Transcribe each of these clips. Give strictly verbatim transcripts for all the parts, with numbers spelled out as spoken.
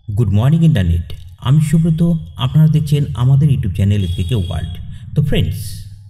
Good morning internet. আমি সুব্রত, আপনারা দেখছেন আমাদের ইউটিউব চ্যানেল এসকে ওয়ার্ল্ড। তো ফ্রেন্ডস,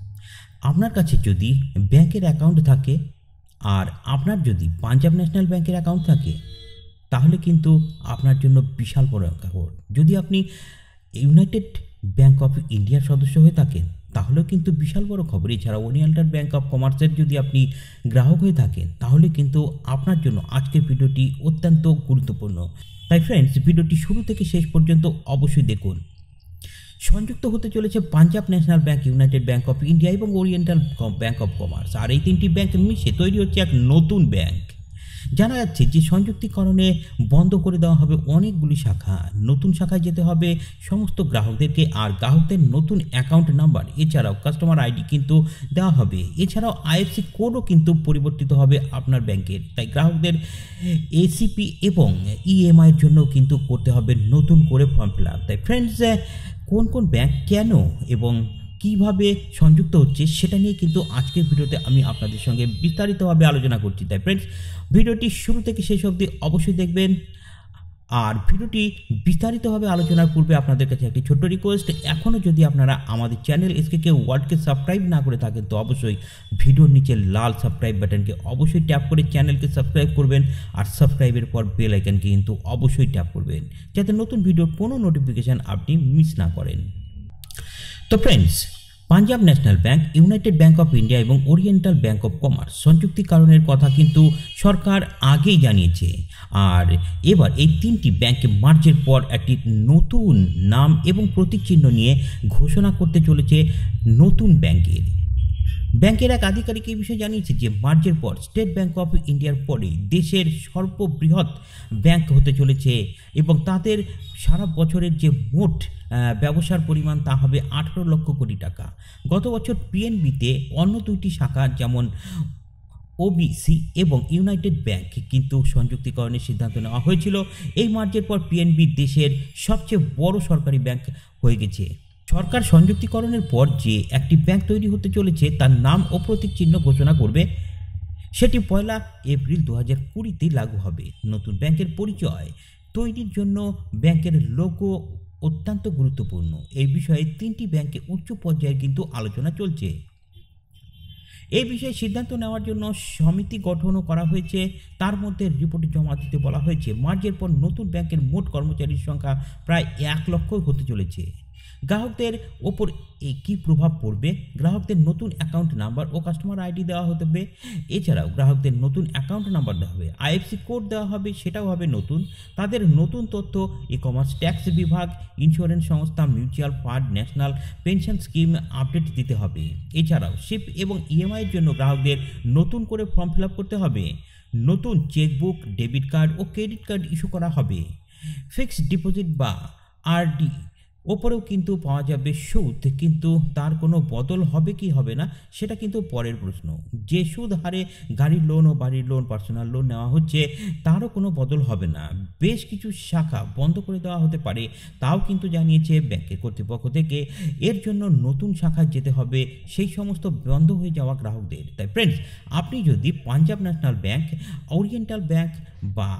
আপনার কাছে যদি ব্যাংকের অ্যাকাউন্ট থাকে আর আপনার যদি পাঞ্জাব ন্যাশনাল ব্যাংকের অ্যাকাউন্ট থাকে তাহলে কিন্তু আপনার জন্য বিশাল বড় খবর। যদি আপনি ইউনাইটেড ব্যাংক অফ ইন্ডিয়ার সদস্য হয়ে থাকেন তাহলেও কিন্তু বিশাল বড় খবর। এছাড়া ওরিয়েন্টাল ব্যাংক অফ কমার্সের যদি আপনি গ্রাহক হয়ে থাকেন তাহলে কিন্তু আপনার জন্য আজকের ভিডিওটি অত্যন্ত গুরুত্বপূর্ণ। তাই ফ্রেন্ডস, ভিডিওটি শুরু থেকে শেষ পর্যন্ত অবশ্যই দেখুন। সংযুক্ত হতে চলেছে Punjab National Bank, United Bank of India এবং ওরিয়েন্টাল ব্যাংক অফ কমার্স। আর এই তিনটি ব্যাংক মিশে তৈরি হচ্ছে এক নতুন ব্যাংক। জানা যাচ্ছে যে সংযুক্তিকরণে বন্ধ করে দেওয়া হবে অনেকগুলি শাখা। নতুন শাখায় যেতে হবে সমস্ত গ্রাহকদেরকে, আর গ্রাহকদের নতুন অ্যাকাউন্ট নাম্বার এছাড়াও কাস্টমার আইডি কিন্তু দেওয়া হবে। এছাড়াও আইএফসি কোডও কিন্তু পরিবর্তিত হবে আপনার ব্যাংকের। তাই গ্রাহকদের এসিপি এবং ইএমআইয়ের জন্য কিন্তু করতে হবে নতুন করে ফর্ম ফিল আপ। তাই ফ্রেন্ডস, কোন কোন ব্যাংক কেন এবং কিভাবে সংযুক্ত হচ্ছে সেটা নিয়ে কিন্তু আজকের ভিডিওতে আমি আপনাদের সঙ্গে বিস্তারিতভাবে আলোচনা করছি। তাই ফ্রেন্ডস, ভিডিওটি শুরু থেকে শেষ অবধি অবশ্যই দেখবেন। আর ভিডিওটি বিস্তারিতভাবে আলোচনার পূর্বে আপনাদের কাছে একটি ছোট্ট রিকোয়েস্ট, এখনও যদি আপনারা আমাদের চ্যানেল এসকে ওয়ার্ল্ডকে সাবস্ক্রাইব না করে থাকেন তো অবশ্যই ভিডিওর নিচে লাল সাবস্ক্রাইব বাটনকে অবশ্যই ট্যাপ করে চ্যানেলকে সাবস্ক্রাইব করবেন। আর সাবস্ক্রাইবের পর বেল আইকনকে কিন্তু অবশ্যই ট্যাপ করবেন যাতে নতুন ভিডিওর কোনো নোটিফিকেশান আপনি মিস না করেন। তো friends, Punjab National Bank, United Bank of India এবং ওরিয়েন্টাল ব্যাংক অফ কমার্স সংযুক্তিকরণের কথা কিন্তু সরকার আগেই জানিয়েছে। আর এবার এই তিনটি ব্যাংকে মার্জের পর একটি নতুন নাম এবং প্রতীক চিহ্ন নিয়ে ঘোষণা করতে চলেছে নতুন ব্যাংকের। ব্যাংকের এক আধিকারিক এই বিষয়ে জানিয়েছে যে মার্জের পর স্টেট ব্যাংক অফ ইন্ডিয়ার পরে দেশের সর্ববৃহৎ ব্যাংক হতে চলেছে এবং তাদের সারা বছরের যে মোট ব্যবসার পরিমাণ তা হবে আঠারো লক্ষ কোটি টাকা। গত বছর পিএনবিতে অন্য দুইটি শাখা যেমন ওবিসি এবং ইউনাইটেড ব্যাংক কিন্তু সংযুক্তিকরণের সিদ্ধান্ত নেওয়া হয়েছিল। এই মার্জের পর পিএনবি দেশের সবচেয়ে বড় সরকারি ব্যাংক হয়ে গেছে। সরকার সংযুক্তিকরণের পর যে একটি ব্যাংক তৈরি হতে চলেছে তার নাম ও প্রতীক চিহ্ন ঘোষণা করবে, সেটি পয়লা এপ্রিল দু হাজার কুড়িতে লাগু হবে। নতুন ব্যাংকের পরিচয় তৈরির জন্য ব্যাংকের লোগো অত্যন্ত গুরুত্বপূর্ণ। এই বিষয়ে তিনটি ব্যাংকে উচ্চ পর্যায়ে কিন্তু আলোচনা চলছে। এই বিষয়ে সিদ্ধান্ত নেওয়ার জন্য সমিতি গঠনও করা হয়েছে। তার মধ্যে রিপোর্ট জমা দিতে বলা হয়েছে। মার্জের পর নতুন ব্যাংকের মোট কর্মচারীর সংখ্যা প্রায় এক লক্ষ হতে চলেছে। গ্রাহকদের ওপর কী প্রভাব পড়বে? গ্রাহকদের নতুন অ্যাকাউন্ট নাম্বার ও কাস্টমার আইডি দেওয়া হবে। এছাড়াও গ্রাহকদের নতুন অ্যাকাউন্ট নাম্বার দেওয়া হবে, আইএফসি কোড দেওয়া হবে, সেটাও হবে নতুন। তাদের নতুন তথ্য ই কমার্স, ট্যাক্স বিভাগ, ইন্স্যুরেন্স সংস্থা, mutual fund, national pension scheme update দিতে হবে। এছাড়াও সিপ এবং ইএমআইয়ের জন্য গ্রাহকদের নতুন করে ফর্ম ফিল আপ করতে হবে। নতুন চেকবুক, ডেবিট কার্ড ও ক্রেডিট কার্ড ইস্যু করা হবে। ফিক্সড ডিপোজিট বা আরডি ওপরেও কিন্তু পাওয়া যাবে সুদ, কিন্তু তার কোনো বদল হবে কি হবে না সেটা কিন্তু পরের প্রশ্ন। যে সুদ হারে গাড়ির লোন ও বাড়ির লোন, পার্সোনাল লোন নেওয়া হচ্ছে তারও কোনো বদল হবে না। বেশ কিছু শাখা বন্ধ করে দেওয়া হতে পারে, তাও কিন্তু জানিয়েছে ব্যাংকের কর্তৃপক্ষ থেকে। এর জন্য নতুন শাখায় যেতে হবে সেই সমস্ত বন্ধ হয়ে যাওয়া গ্রাহকদের। তাই ফ্রেন্ডস, আপনি যদি Punjab National Bank, Oriental Bank বা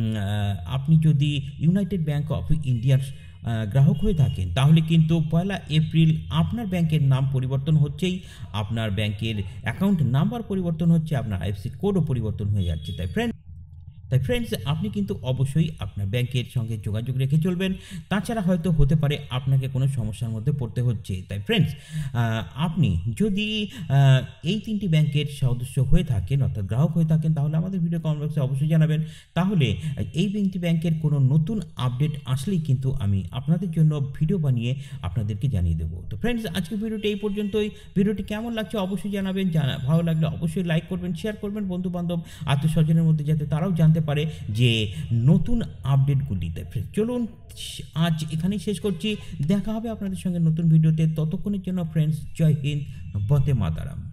আপনি যদি ইউনাইটেড ব্যাংক অফ ইন্ডিয়ার গ্রাহক হয়ে থাকেন তাহলে কিন্তু পয়লা এপ্রিল আপনার ব্যাংকের নাম পরিবর্তন হচ্ছেই, আপনার ব্যাংকের অ্যাকাউন্ট নাম্বার পরিবর্তন হচ্ছে, আপনার আইএফসি কোডও পরিবর্তন হয়ে যাচ্ছে। তাই ফ্রেন্ড তাই ফ্রেন্ডস, আপনি কিন্তু অবশ্যই আপনার ব্যাংকের সঙ্গে যোগাযোগ রেখে চলবেন। তাছাড়া হয়তো হতে পারে আপনাকে কোনো সমস্যার মধ্যে পড়তে হচ্ছে। তাই ফ্রেন্ডস, আপনি যদি এই তিনটি ব্যাংকের সদস্য হয়ে থাকেন অর্থাৎ গ্রাহক হয়ে থাকেন তাহলে আমাদের ভিডিও কমেন্ট বক্সে অবশ্যই জানাবেন। তাহলে এই তিনটি ব্যাংকের কোনো নতুন আপডেট আসলেই কিন্তু আমি আপনাদের জন্য ভিডিও বানিয়ে আপনাদেরকে জানিয়ে দেবো। তো ফ্রেন্ডস, আজকের ভিডিওটি এই পর্যন্তই। ভিডিওটি কেমন লাগছে অবশ্যই জানাবেন। জানা ভালো লাগলে অবশ্যই লাইক করবেন, শেয়ার করবেন বন্ধু বান্ধব আত্মীয় স্বজনের মধ্যে যাতে তারাও জানতে পারে যে নতুন আপডেটগুলিতে। চলুন আজ এখানেই শেষ করছি। দেখা হবে আপনাদের সঙ্গে নতুন ভিডিওতে। ততক্ষণের জন্য ফ্রেন্ডস, জয় হিন্দ, বন্দে মাতরম।